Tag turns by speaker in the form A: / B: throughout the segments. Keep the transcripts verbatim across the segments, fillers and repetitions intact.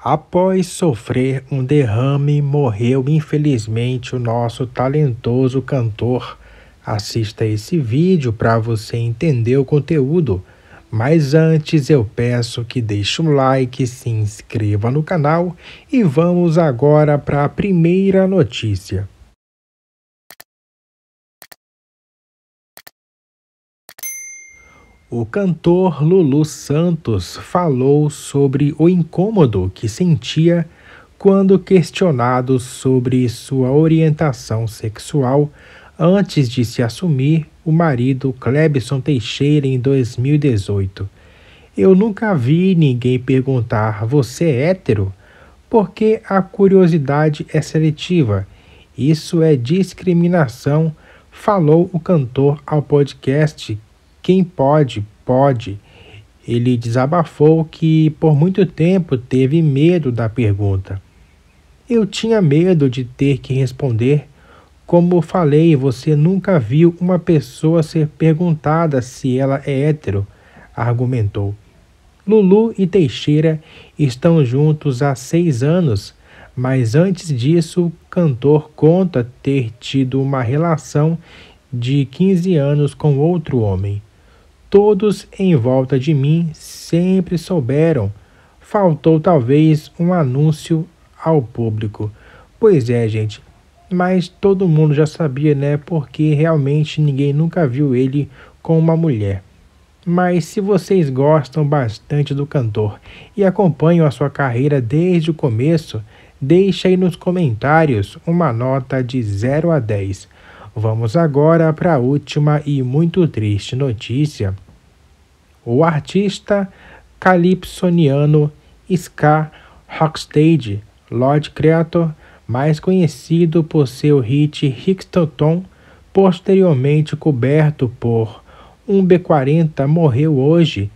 A: Após sofrer um derrame, morreu infelizmente o nosso talentoso cantor. Assista esse vídeo para você entender o conteúdo. Mas antes eu peço que deixe um like, se inscreva no canal e vamos agora para a primeira notícia. O cantor Lulu Santos falou sobre o incômodo que sentia quando questionado sobre sua orientação sexual antes de se assumir o marido Clebson Teixeira em dois mil e dezoito. Eu nunca vi ninguém perguntar: você é hétero? Porque a curiosidade é seletiva. Isso é discriminação, falou o cantor ao podcast Quem Pode, Pode. Ele desabafou que por muito tempo teve medo da pergunta. Eu tinha medo de ter que responder. Como falei, você nunca viu uma pessoa ser perguntada se ela é hétero, argumentou. Lulu e Teixeira estão juntos há seis anos, mas antes disso o cantor conta ter tido uma relação de quinze anos com outro homem. Todos em volta de mim sempre souberam. Faltou talvez um anúncio ao público. Pois é, gente, mas todo mundo já sabia, né? Porque realmente ninguém nunca viu ele com uma mulher. Mas se vocês gostam bastante do cantor e acompanham a sua carreira desde o começo, deixe aí nos comentários uma nota de zero a dez. Vamos agora para a última e muito triste notícia. O artista calypsoniano ska rocksteady Lorde Creator, mais conhecido por seu hit Rixtoton, posteriormente coberto por um B quarenta, morreu hoje.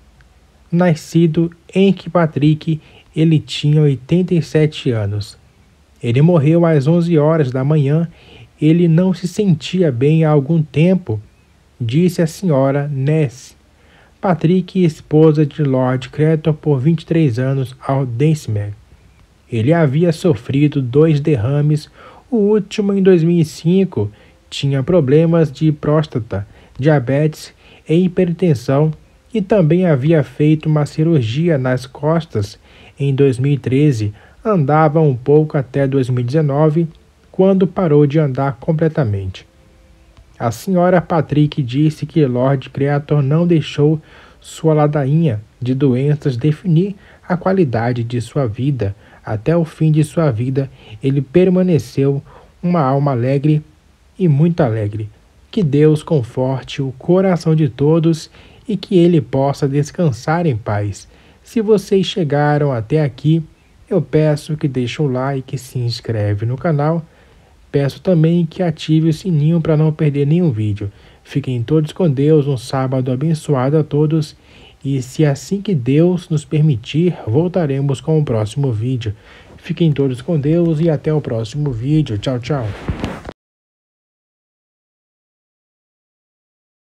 A: Nascido em Kirkpatrick, ele tinha oitenta e sete anos. Ele morreu às onze horas da manhã. Ele não se sentia bem há algum tempo, disse a senhora Ness Patrick, esposa de Lorde Creator por vinte e três anos, ao Decima. Ele havia sofrido dois derrames, o último em dois mil e cinco, tinha problemas de próstata, diabetes e hipertensão e também havia feito uma cirurgia nas costas em dois mil e treze. Andava um pouco até dois mil e dezenove, quando parou de andar completamente. A senhora Patrick disse que Lorde Creator não deixou sua ladainha de doenças definir a qualidade de sua vida. Até o fim de sua vida, ele permaneceu uma alma alegre e muito alegre. Que Deus conforte o coração de todos e que ele possa descansar em paz. Se vocês chegaram até aqui, eu peço que deixe um like e se inscreve no canal. Peço também que ative o sininho para não perder nenhum vídeo. Fiquem todos com Deus, um sábado abençoado a todos. E se assim que Deus nos permitir, voltaremos com o próximo vídeo. Fiquem todos com Deus e até o próximo vídeo. Tchau, tchau.